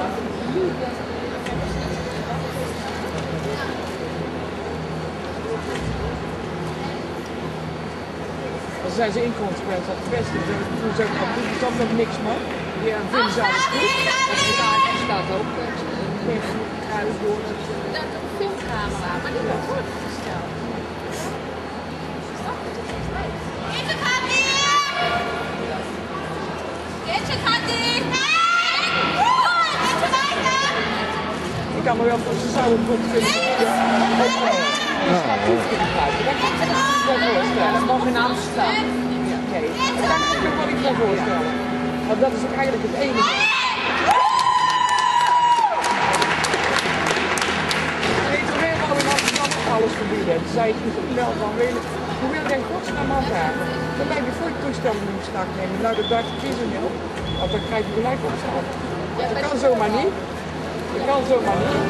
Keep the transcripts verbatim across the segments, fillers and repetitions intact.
Dan zijn ze inconsequent aan het beste. Toen zei ik, doe je dan nog niks man? Ja, vinden ze alles goed. Er staat ook Kruis door. dat een filmcamera, maar die wordt goed gesteld. Kindje gaat hier! Kindje gaat hier! Hey! Kindje wijken! Ik kan me wel voor ze zouden goed kunnen Dat mag in Amsterdam. Nee, daar kan ik me wel iets voor voorstellen. Want dat is ook eigenlijk het enige. Nee, toen weer al in Amsterdam alles verbieden. Toen zei ik wel van, hoe wil jij godsnaam afvragen? Dan ben je voor je toestemming in beslag nemen. Nou, dat dacht ik is er niet op. Want dan krijg je gelijk opstand. Dat kan zomaar niet. Dat kan zomaar niet.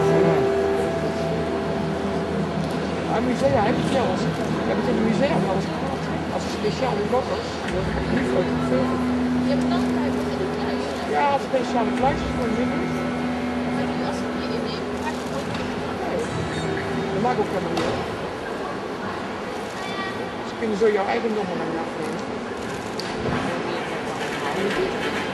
Maar musea heb ik zelfs. Ik heb het in het museum wel eens gehad. Als een speciale blokkers. Dat heb ik niet fotograferen. Je hebt dan bij in de kluis. Ja, als speciale kluisjes voor middels. Maar nu als ik je in de Nee, dat mag ook helemaal niet. Ze kunnen zo jouw eigendom aan afnemen.